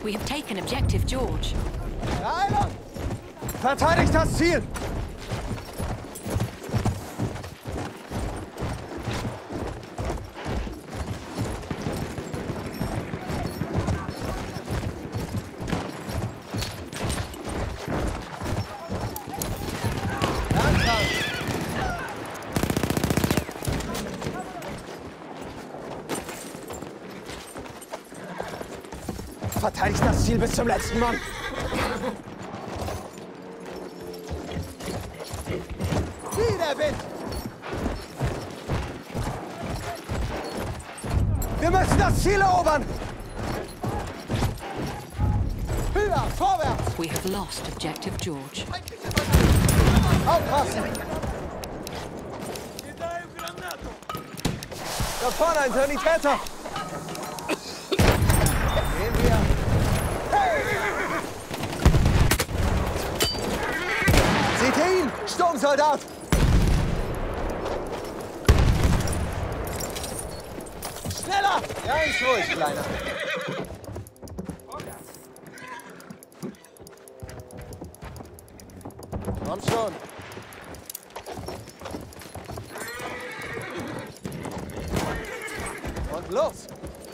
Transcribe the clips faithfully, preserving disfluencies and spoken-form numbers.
We have taken objective George. Beeilung! Verteidigt das Ziel! Verteidigt das Ziel bis zum letzten Mann. Wieder Wind! Wir müssen das Ziel erobern! Höher, vorwärts! We have lost objective George. Aufpassen! Da vorne ein Sanitäter! Gehen wir! Hey! Seht ihr ihn? Sturmsoldat! Schneller! Ganz ruhig, Kleiner. Komm schon. Und los!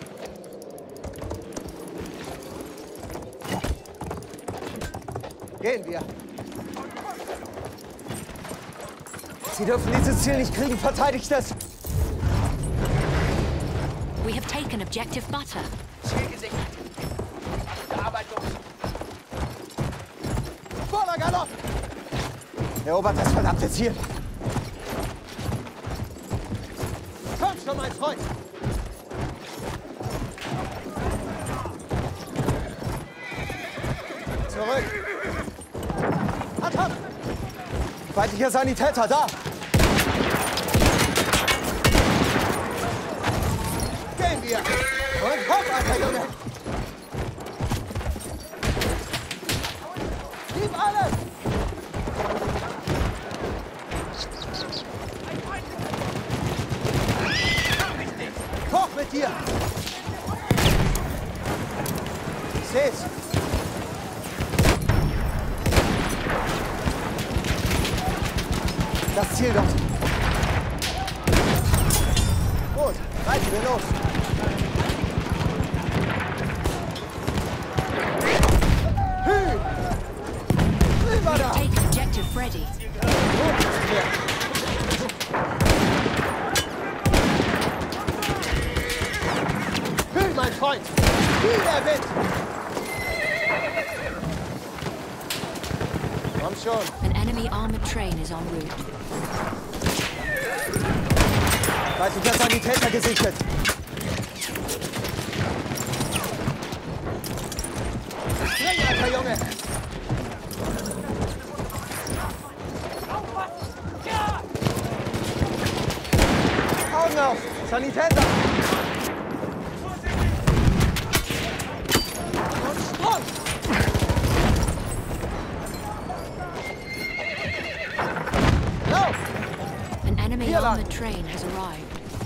Gehen wir. Sie dürfen dieses Ziel nicht kriegen. Verteidigt es! We have taken objective Butter. Ziel gesichert. Bearbeitung. Voller Galopp! Erobert das verdammte Ziel! Komm schon, mein Freund! Zurück! Attack! Feindlicher Sanitäter, da! Gehen wir! Und hopp, alter Junge! Gib alles! Hoch mit dir! Ich seh's! Das Ziel dort. Gut, reiten wir los. Hü! Rüber da! Take objective Freddy. Gut ist hier. Hü, mein Freund! Wieder Wind! Komm schon. An enemy armored train is en route. Feindlicher Sanitäter gesichtet. Streng, alter Junge! Augen auf! Sanitäter! Und Sprung! Lauf! An enemy Hier lang. armored train has arrived.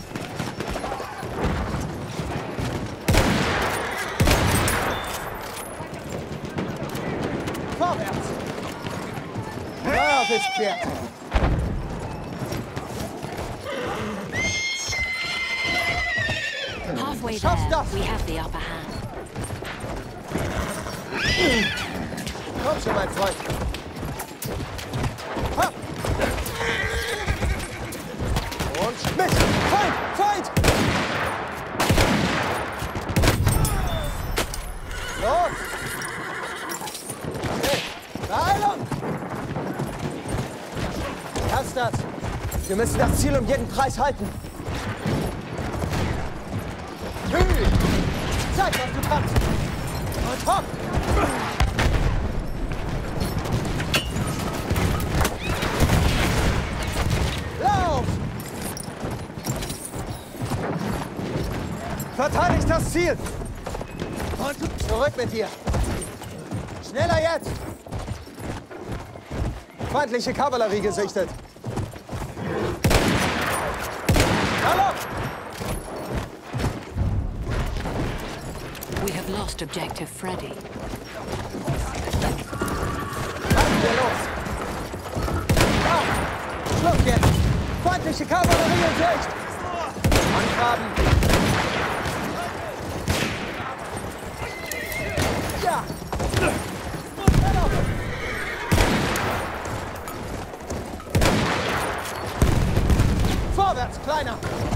Vorwärts! Ja, bis Pferd! Halfway Schaff's there, das. we have the upper hand. Komm schon, mein Freund! Hopp! Und Schmidt! Feind! Feind! Los! Okay, Beeilung! Erst das! Wir müssen das Ziel um jeden Preis halten! Hü! Zeig, was du kannst! Und hopp! Lauf! Verteidigt das Ziel! Und zurück mit dir! Schneller jetzt! Feindliche Kavallerie gesichtet! Galopp! We have lost lost objective Freddy. Halten wir los! Auf! Schluss jetzt! Feindliche Kavallerie in Sicht! Angraben! Ja! Vorwärts, Kleiner!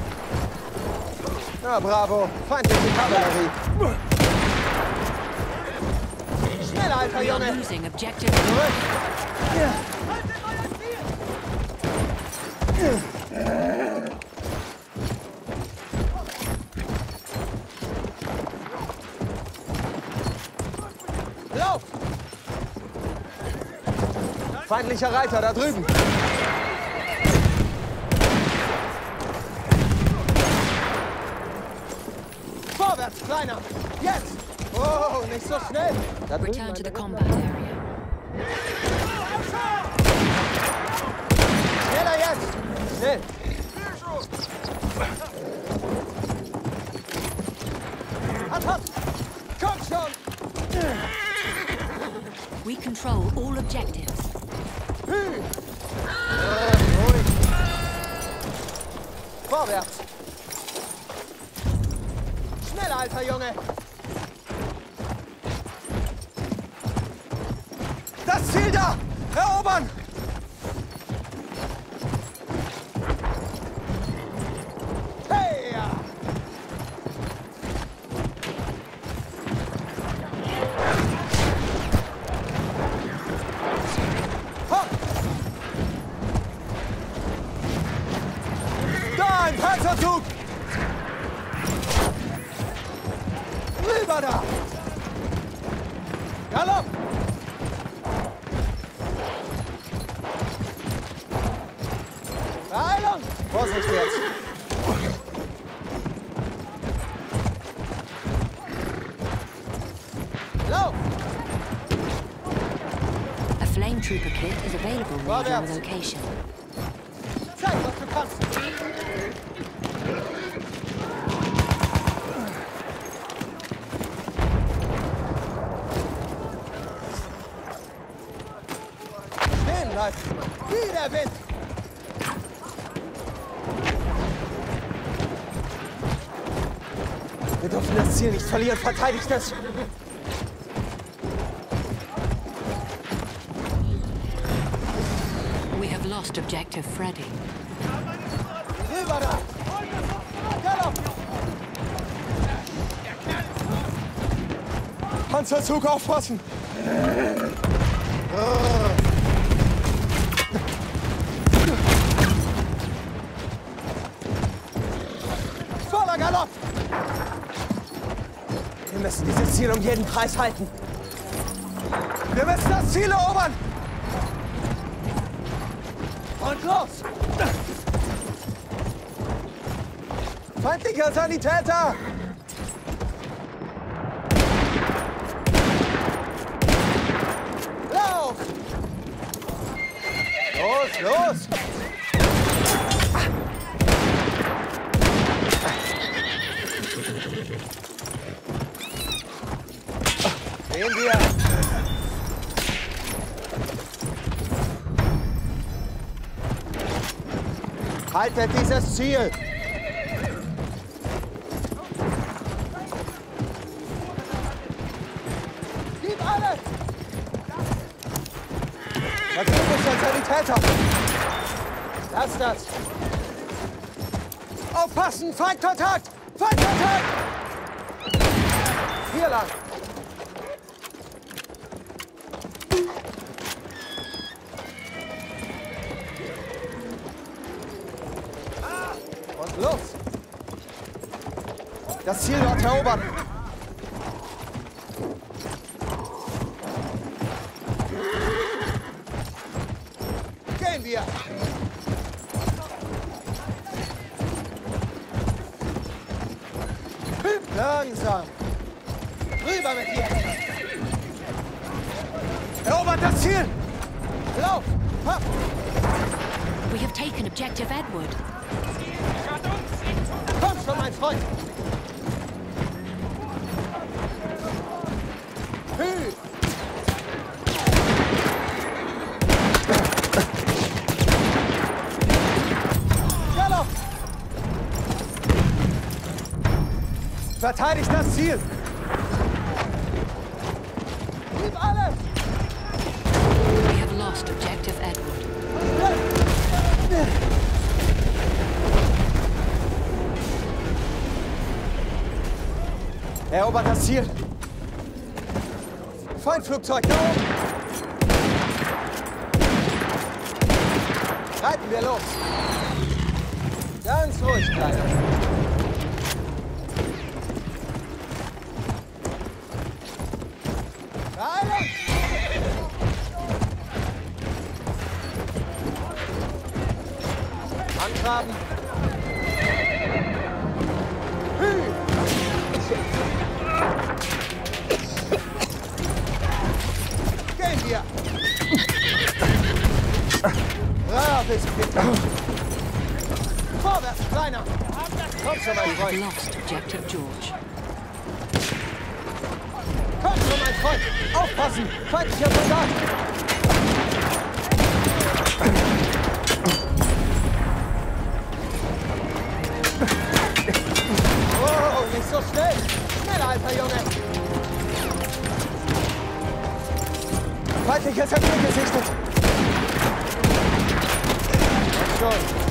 Na, bravo! Feindliche Kavallerie! Schneller, alter We are Junge! losing objective. Zurück! Ja. Lauf! Feindlicher Reiter da drüben! Vorwärts, Kleiner! Jetzt! Oh, nicht so schnell! Da drüben Return to the ein combat area. Schneller jetzt! Schnell! Hat, hat! Komm schon! We control all objectives. Äh, ruhig! Vorwärts! Schneller, alter Junge! Das Ziel da! Erobern! Hey! Ja. Hopp! Da, ein Panzerzug! Rüber da! Galopp! Beeilung! Vorsicht jetzt! Lauf! A flame trooper kit is available near your Vorwärts. location. Zeig, was du kannst! Stehen bleiben! Wie der Wind! Wir dürfen das Ziel nicht verlieren. Verteidigt es! We have lost objective Freddy. Rüber da! Galopp! Panzerzug aufpassen! Voller Galopp! Wir müssen dieses Ziel um jeden Preis halten. Wir müssen das Ziel erobern! Und los! Feindlicher Sanitäter! Lauf! Los, los! Gehen wir! Haltet dieses Ziel! Gib alles! Da drüben ist ein Sanitäter! Lass das! Aufpassen! Feindkontakt! Feindkontakt! Hier lang! Und los! Das Ziel dort erobern! Gehen wir! Langsam! Rüber mit dir! Erobert das Ziel! Lauf! Hopp! We have taken objective Edward. Komm schon, mein Freund! Verteidigt das Ziel! Gib alles! We have lost objective Edward. Erobert das Ziel! Feindflugzeug da oben! Reiten wir los! Ganz ruhig, Kleiner. Beeilung! Angraben! Hü! Gehen wir! Brav ist bitte! Vorwärts, Kleiner! Komm schon, mein We have Freund! lost objective George. Komm schon, mein Freund! Aufpassen! Feindlicher Soldat! Oh, nicht so schnell! Schneller, alter Junge! Feindliches Hemd gesichtet! Komm schon!